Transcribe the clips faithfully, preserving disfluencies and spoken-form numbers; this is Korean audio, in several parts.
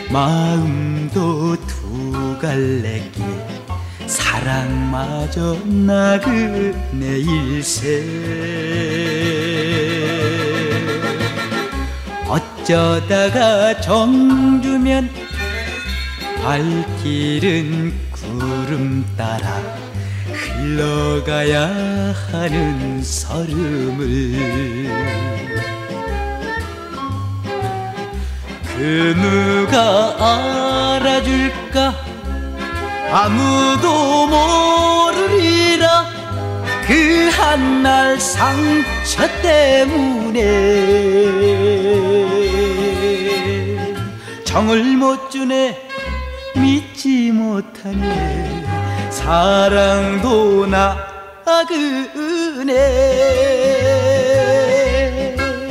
마음도 두 갈래 길 사랑마저 나그네 일세 어쩌다가 정주면 발길은 구름 따라 흘러가야 하는 설움을 그 누가 알아줄까 아무도 모르리라 그 한날 상처 때문에 정을 못 주네 믿지 못하네 사랑도 나그네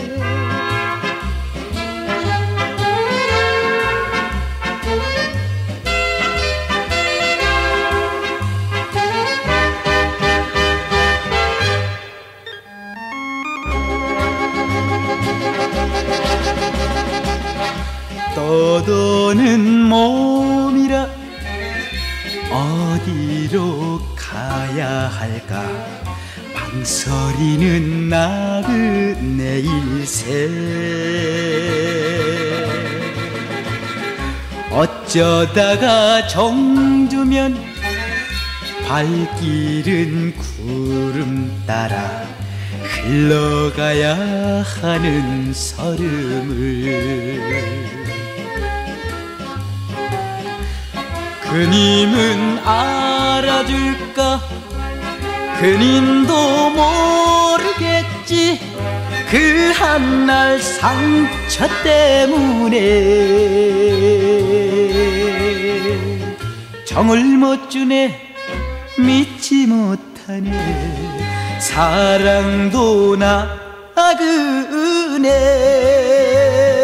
떠도는 몸이라 어디로 가야 할까 망설이는 나그네 일세 어쩌다가 정주면 발길은 구름 따라 흘러가야 하는 설움을 그님은 알아줄까 그님도 모르겠지 그 한날 상처 때문에 정을 못 주네 믿지 못하네 사랑도 나그네